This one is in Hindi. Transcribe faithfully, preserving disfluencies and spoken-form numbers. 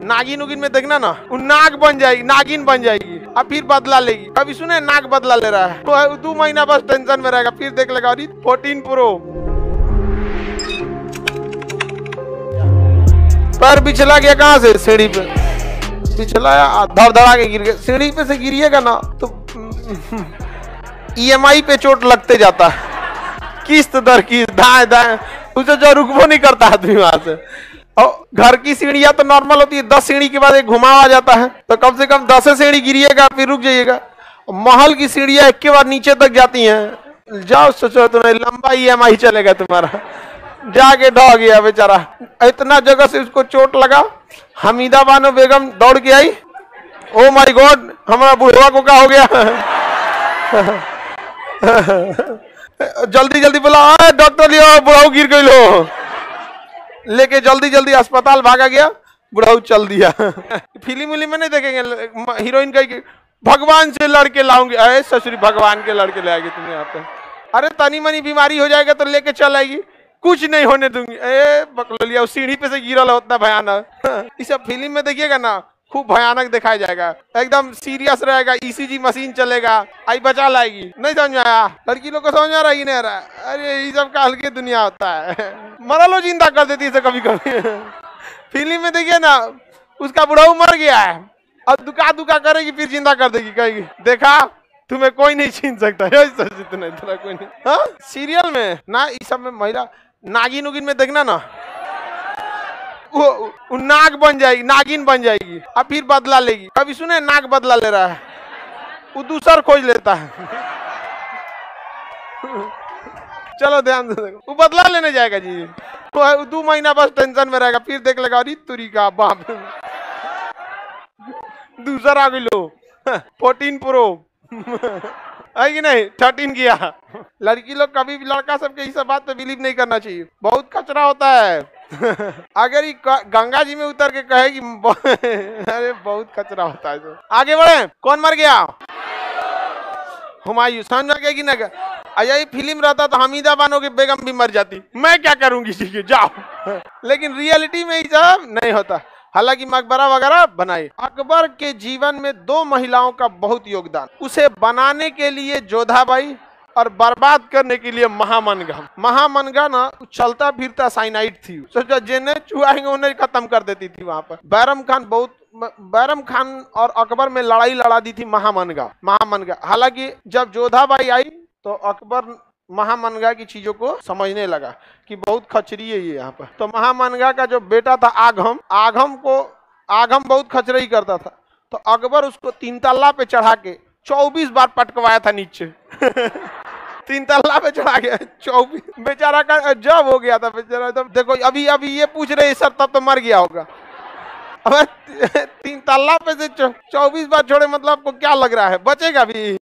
नागिन उगिन में देखना ना, वो नाग बन जाएगी, नागिन बन जाएगी, अब फिर बदला लेगी। अभी सुने नाग बदला ले रहा है, तो दो महीना बस टेंशन में रहेगा, फिर देख लेगा फोर्टीन प्रो। पैर पिछला गया कहाँ से? सीढ़ी पे पिछला, धड़ धड़ा के गिर गया। सीढ़ी पे से गिरिएगा ना तो ईएमआई पे चोट लगते जाता है, किस्त दर किस्त, दाएं दाएं, उसे जो रुकबो नहीं करता आदमी वहां से। और घर की सीढ़ियां तो नॉर्मल होती है, दस सीढ़ी के बाद एक घुमाव आ जाता है, तो कम से कम दस सीढ़ी गिरिएगा फिर रुक जाइएगा। महल की सीढ़ियां एक के बाद नीचे तक जाती हैं, जाओ सोचो तुम्हें लंबा ईएमआई चलेगा तुम्हारा। जाके ढह गया बेचारा, इतना जगह से उसको चोट लगा। हमीदा बानो बेगम दौड़ के आई, ओ माय गॉड हमारा बुढ़वा को क्या हो गया। जल्दी जल्दी बोला डॉक्टर लियो, बुढ़ाऊ गिर गई लो, लेके जल्दी जल्दी अस्पताल भागा गया, बुढ़ाऊ चल दिया। फिल्म विल्म में नहीं देखेंगे हीरोइन कही भगवान से लड़के लाऊंगे, अरे ससुरी भगवान के लड़के ले आएगी तुम्हें यहाँ पे। अरे तनी मनी बीमारी हो जाएगा तो लेके चल आएगी, कुछ नहीं होने दूंगी। ए बकलोलिया सीढ़ी पे से गिरल होता भयानक। इस सब फिल्म में देखिएगा ना खूब भयानक दिखाया जाएगा, एकदम सीरियस रहेगा, ईसीजी मशीन चलेगा, आई बचा लाएगी। नहीं समझ में आया? लड़की लोग को समझ आ रहा ही नहीं रहा। अरे ये सब काल की दुनिया होता है, मरा लो जिंदा कर देती है कभी कभी। फिल्म में देखिए ना, उसका बुढ़ाऊ मर गया है, अब दुका दुका करेगी फिर जिंदा कर देगी, कहेगी देखा तुम्हें कोई नहीं छीन सकता है, कोई नहीं। हाँ सीरियल में ना, इस सब में महिला नागिन उगिन में देखना ना, वो, वो नाग बन जाएगी, नागिन बन जाएगी, अब फिर बदला लेगी। अभी सुने नाग बदला ले रहा है, वो दूसर खोज लेता है। चलो ध्यान से देखो, वो बदला लेने जाएगा जी, तो दो महीना बस टेंशन में रहेगा, फिर देख लेगा अरे तुरी का बाप दूसर आ गई लो, फोर्टीन प्रो है कि नहीं, थर्टीन किया। लड़की लोग कभी भी लड़का सबके इस बात पे बिलीव नहीं करना चाहिए, बहुत कचरा होता है। अगर ये गंगा जी में उतर के कहेगी अरे बहुत कचरा होता है। तो आगे बढ़े, कौन मर गया? हुमायूं। समझ गया कि ना? अया ये फिल्म रहता तो हमीदा बानो की बेगम भी मर जाती, मैं क्या करूंगी जी के जाओ। लेकिन रियलिटी में ये सब नहीं होता। हालांकि मकबरा वगैरह बनाए। अकबर के जीवन में दो महिलाओं का बहुत योगदान, उसे बनाने के लिए जोधाबाई और बर्बाद करने के लिए महामनगा। महामनगा ना चलता फिरता साइनाइड थी, सोचा जिन्हें चुहाएंगे उन्हें खत्म कर देती थी। वहां पर बैरम खान बहुत बैरम खान और अकबर में लड़ाई लड़ा दी थी महामनगा महामनगा हालांकि जब जोधाबाई आई तो अकबर महामनगा की चीजों को समझने लगा कि बहुत खचरी है ये यहाँ पर। तो महामनगा का जो बेटा था आगम, आगम को आगम बहुत खचरई करता था, तो अकबर उसको तीन तल्ला पे चढ़ा के चौबीस बार पटकवाया था नीचे। तीन तल्ला पे चढ़ा गया चौबीस, बेचारा का जब हो गया था बेचारा। तो देखो अभी अभी ये पूछ रहे सर तब तो मर गया होगा। अब तीन तल्ला पे से चौबीस बार छोड़े, मतलब आपको क्या लग रहा है बचेगा भी?